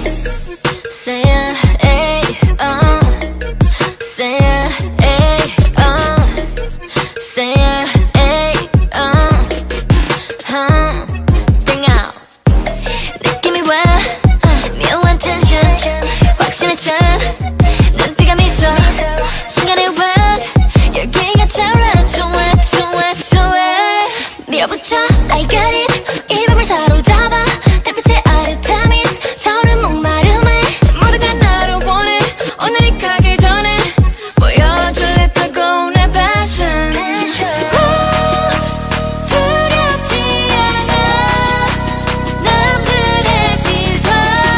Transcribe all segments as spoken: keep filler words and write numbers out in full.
Say yeah, ay, uh. Say yeah, ay, uh. Say yeah, ay, uh. uh. Bring out 느낌이 와 묘한 텐션 확신해져 눈빛과 미소 순간의 와 열기가 차올라 좋아 좋아 좋아 밀어붙여 I got it 이 밤을 사로잡아 달빛의 아르타미 차오른 목마름에 모두가 나를 원해 오늘이 가기 전에 보여줄래 뜨거운 내 passion 오, 두렵지 않아 남들의 시선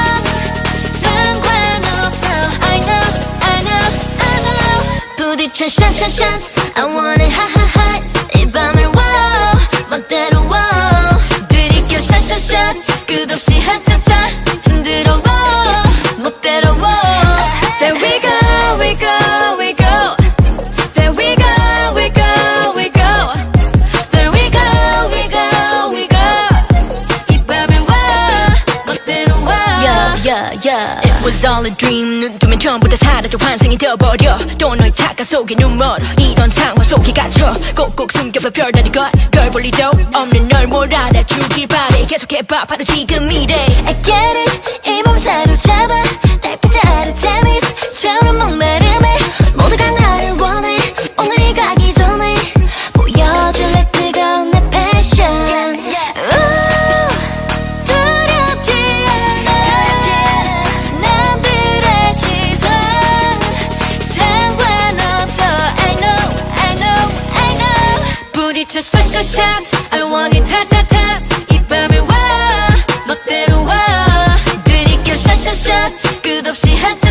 상관없어 I know I know I know 부딪혀 shot shot shots I want it hot hot hot 이 밤을 wow 멋대로 wow 들이켜 shot shot shots 끝없이 핫핫핫 흔들어 wow 멋대로 wow There we go we go we go There we go we go we go There we go we go we go 이 밤을 wow 멋대로 wow Yeah yeah yeah It was all a dream 눈 뜨면 전부 다 사라져 환상이 되어버려 또 너의 착각 속에 눈멀어 이런 상황 속에 갇혀 꼭꼭 숨겨봐 별다리 것 별 볼 리도 없는 널 뭘 알아주길 바래 계속해봐 바로 지금 이래 I get it 이 밤 사로잡아 달빛의 아르테미스 차오른 목마름에 모두가 나를 원해 오늘이 가기 전에 보여줄래 뜨거운 내 passion 우, 두렵지 않아 남들의 시선 상관없어 I know I know I know 부딪혀 shot shot shots I want it hot hot hot 이 밤을 와 멋대로 와 들이켜 shot shot shots 끝없이 핫